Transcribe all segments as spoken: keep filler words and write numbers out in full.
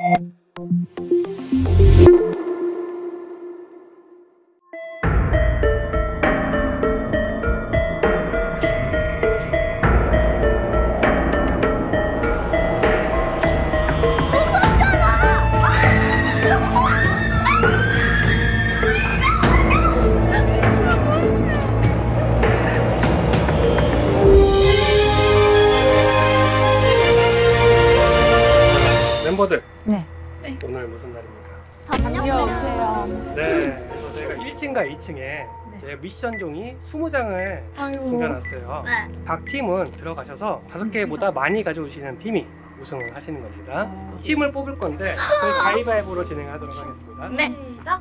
멤버들, 네. 네. 오늘 무슨 날입니까? 안녕하세요. 네, 그래서 저희가 일 층과 이 층에 네. 저희가 미션 종이 스무 장을 준비해놨어요. 네. 각 팀은 들어가셔서 다섯 개보다 많이 가져오시는 팀이 우승을 하시는 겁니다. 아, 팀을 뽑을 건데 저희 가위바위보로 진행하도록 하겠습니다. 네. 시작.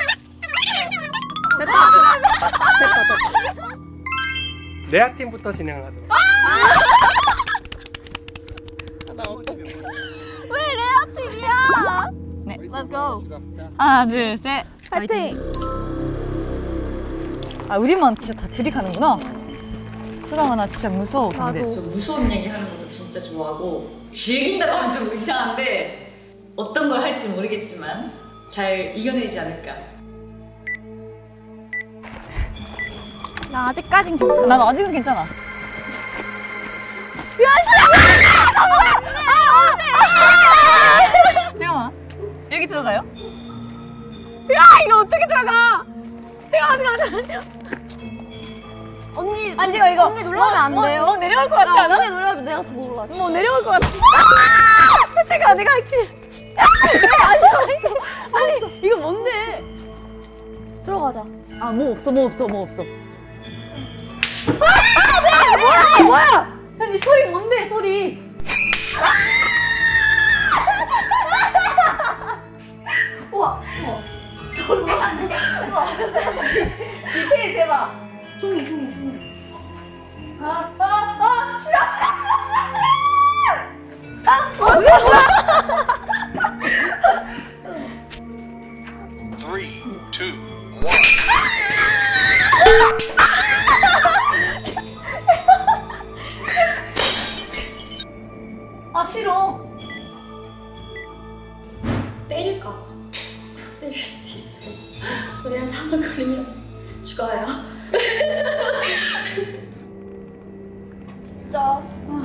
됐다! 됐다, 됐다. 레아 팀부터 진행을 하도록 하겠습니다. 왜 레아 팀이야? 네, let's go. 하나, 둘, 셋. 파이팅! 아, 우리만 진짜 다 들이가는구나. 수랑아, 나 진짜 무서워. 근데. 나도. 저 무서운 얘기 하는 것도 진짜 좋아하고 즐긴다고 하면 좀 이상한데 어떤 걸 할지 모르겠지만 잘 이겨내지 않을까. 나 아직까진 괜찮아. 난 아직은 괜찮아. 잠깐만. 여기 들어가요? 야, 이거 어떻게 들어가? 잠깐만, 잠깐만, 잠깐만. 언니, 안 돼요, 이거. 언니 놀라면 안 뭐, 돼요? 뭐 내려올 것 같지 나 않아? 언니 놀라면 내가 더 놀라. 진짜. 뭐 내려올 것 같아. 아! 잠깐, 내가 할게. 아니, 아니, 이거 뭔데? 들어가자. 아, 뭐 없어, 뭐 없어, 뭐 없어. 아, 아, 네, 뭐야, 뭐야? 아니, 소리 뭔데, 소리? 우와, 우와. 우와. 디테일 대박. 종이, 종이, 종이. 아, 아, 아, 싫어, 싫어, 싫어, 싫어, 싫어. 아, 어, 뭐야, 뭐야? Three, two, one. 아, 싫어. 때릴까 봐. 때릴 수도 있어요. 우리한테 한 번 걸리면 죽어요. 진짜.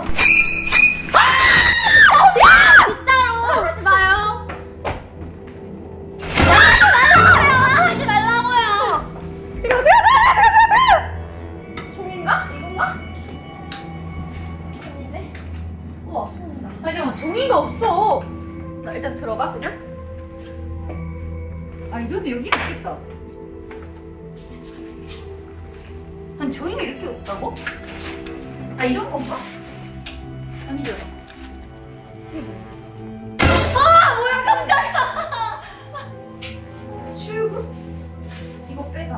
진짜로 하지 마요. 하지 말라고요. 지금, 지금, 지금, 지금, 지금. 종인가? 이건가? 아닌데? 우와, 소문나. 아, 잠깐만, 종이가 없어. 나 일단 들어가 그냥. 아, 이런데 여기 있겠다. 아니, 종이가 이렇게 없다고? 아, 이런 건가? 아니죠. 아, 뭐야, 깜짝이야. 출구? 이거 빼가.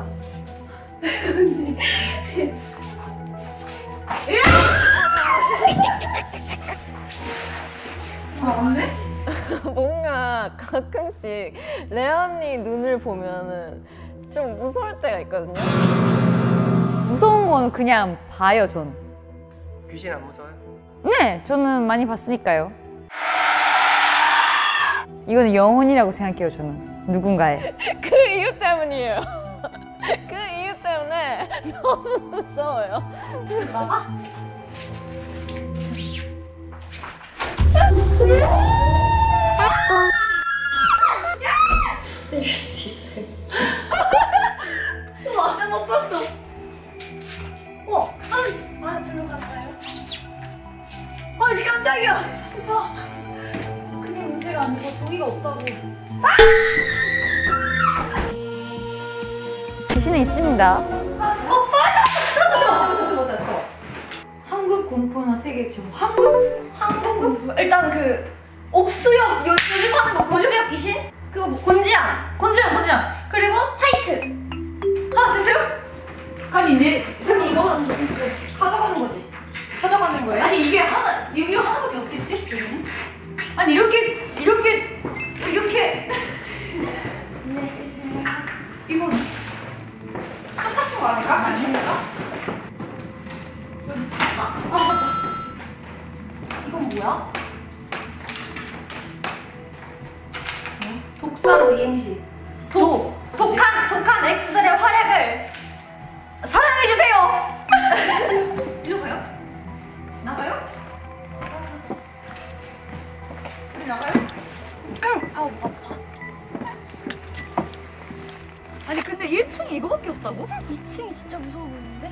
아, 안 돼? 뭔가 가끔씩 레아 언니 눈을 보면은 좀 무서울 때가 있거든요. 무서운 거는 그냥 봐요, 전. 귀신 안 무서워요? 네, 저는 많이 봤으니까요. 이거는 영혼이라고 생각해요, 저는. 누군가의. 그 이유 때문이에요. 그 이유 때문에 너무 무서워요. 나가? 때릴 수도 있어요. 우와, 나 못 봤어. 우와. 아, 아, 저로 갈까요? 아, 씨, 깜짝이야. 아, 그게 문제가 아니고 종이가 없다고. 아! 귀신은 있습니다. 어, 맞아! 잠깐만, 맞아, 저. 한국 공포나 세계 최고. 한국? 한국 공포. 일단 그 옥수역 요, 요즘 하는 거 뭐죠? 곤지약 귀신? 그거 뭐 곤지양. 곤지야, 곤지야. 그리고 화이트. 아, 됐어요? 아니, 내. 그럼 이거는 가져가는 거지. 가져가는 거예요? 아니, 이게 하나, 여기 하나밖에 없겠지? 여기는? 아니, 이렇게, 이렇게, 이렇게. 안녕히 계세요. 이거. 똑같은 거 아닐까? 그 종류가? 아, 아, 맞다. 이건 뭐야? 독도 이행시. 도 독한 독한 엑스들의 활약을 사랑해주세요. 이리로 가요? 나가요? 우리 나가요? 아우 아파. 아니 근데 일 층이 이거밖에 없다고? 이 층이 진짜 무서워 보이는데?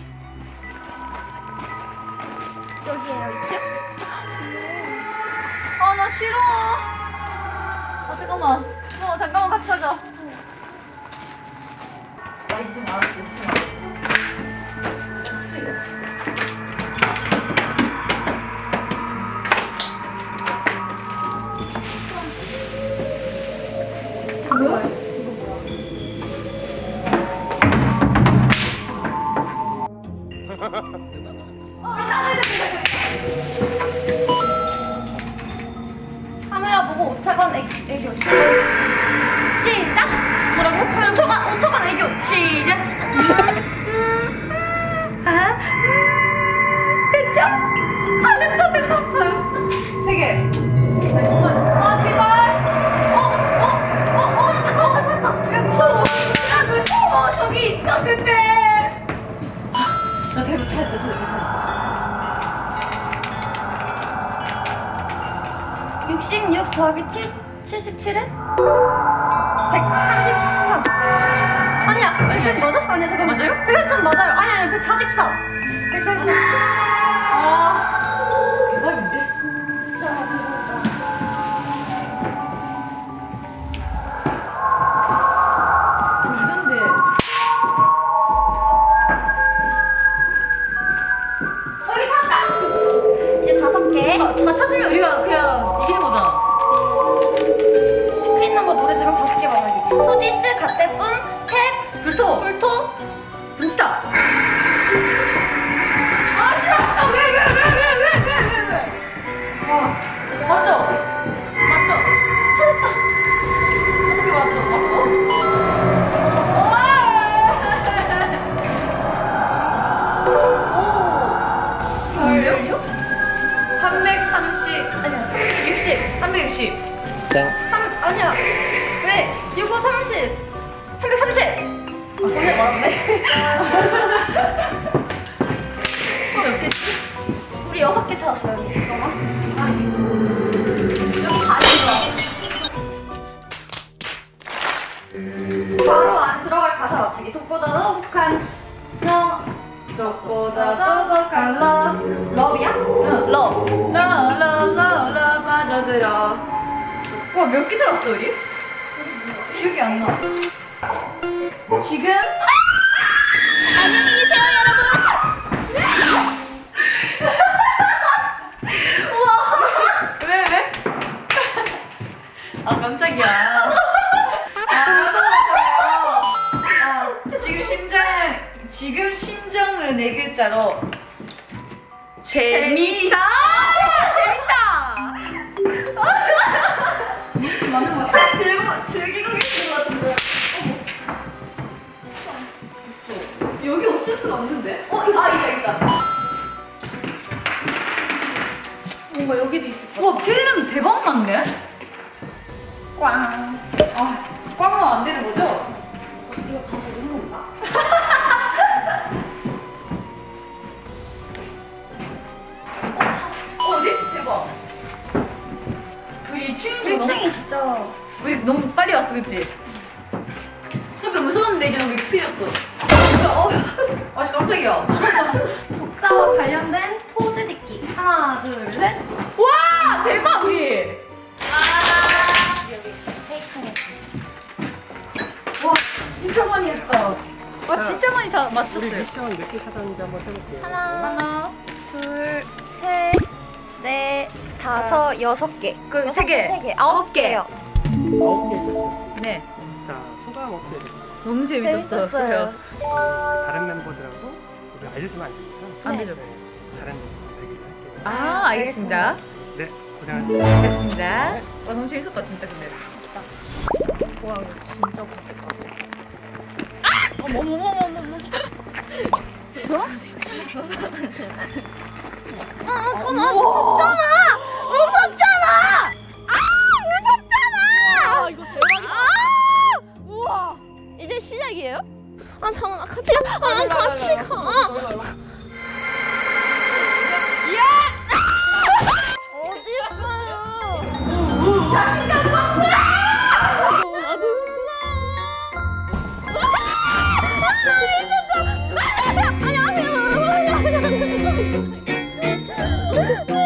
여기에요 이 층? 아 나 싫어. 아 잠깐만. 어 잠깐만 같이 하자. 아 이제 좀 알았어. 이제 좀 알았어. 싫어. 카메라 보고 오차건 애, 애교 시작. 뭐라고? 오초간 오초간 애교 시작. 아, 됐죠? 아 됐어 됐어. 알았어. 세 개. 아 제발. 어? 어? 어? 어? 찾았다 찾았다 찾았다. 야 무서워. 야 무서워. 저기 있었는데. 나 대박 찾았다 찾았다 찾았다. 육십육 더하기 칠, 칠십칠은? 백삼십삼. 아니야, 백삼십 맞아? 아니야, 잠깐만. 맞아요? 백삼십삼 맞아요. 아니, 아니, 백사십삼. 백사십삼. 아 대박인데? 이건데 저기 탔다. 이제 다섯 개. 다, 다 찾으면 우리가 그냥 이기는 거잖아. 스크린 넘버 노래 제목 다섯 개 말하기. 토디스, 갓대뿐, 탭, 불토 불토. 등치다. 아 싫었어. 왜 왜 왜 왜 왜 왜 왜 왜? 아 맞죠? 맞죠? 찾았다. 다섯 개 맞죠? 맞고? 별육? 삼백삼십 아니야, 삼백육십. 삼백육십 땡. 삼, 아니야. 왜? 육오 삼십. 삼백삼십. 오늘 맞았네. 몇 개지? 우리 여섯 개 찾았어요. 여기. 잠깐만. 여기 가시죠. 바로 안에 들어갈 가사 맞추기. 독보다 더욱한 너. 너보다 더덕한 러 러브야? 응. 러. 라라라라 빠져들어. 와 몇 개 잡았어 우리? 기억이 안 나. 지금 안녕히 계세요, 여러분. 왜 왜? 아 깜짝이야. 아 맞아. 아 지금 심장 지금 심정을 네 글자로 재밌다. 재밌다. 무슨 맞는 거 같아? 즐거, 즐기고 계시는 것 같은데. 여기 없을 수는 없는데? 어, 이거. 아 있다 있다. 뭔가 여기도 있을 것 와 같아. 필름 대박 많네. 꽝. 아 꽝은 안 되는 거죠? 이거 다시 읽는 건가? 어, 어디? 대박. 우리 친구들 일 너무 층이 진짜. 우리 너무 빨리 왔어, 그치? 조금 무서웠는데 이제 너무 익숙해졌어. 어, 아, 진짜 깜짝이야. 독사와 관련된 포즈 짓기. 하나, 둘, 셋. 와, 대박 우리. 여기 테이크네. 와, 진짜 많이 했다. 와, 진짜 많이 자, 우리 맞췄어요. 미션 몇 개 찾았는지 한번 해볼게요. 하나, 하나, 둘, 셋, 넷, 다섯, 여섯 개. 그 세 개. 세 개. 아홉 개요. 아홉 개 찾았어요. 네, 자, 소감 어떻게 되세요? 너무 재밌었어요. 재밌었어요. 다른 멤버들하고 우리 알려주면 안 되니까. 안 되죠? 네, 다른 대기를 할게요. 아, 알겠습니다. 네, 고생하셨습니다. 알겠습니다. 와, 너무 재밌었다, 진짜 근데. 와, 이거 진짜 무섭다. 어머머머머머. 아, 전화 무섭잖아! 무섭잖아! 아, 무섭잖아! 아, 이거 대박이다. 아! 아 잠깐 같이 가. 아 같이 가. 어디 있어요? 자신감 봐. 안녕하세요.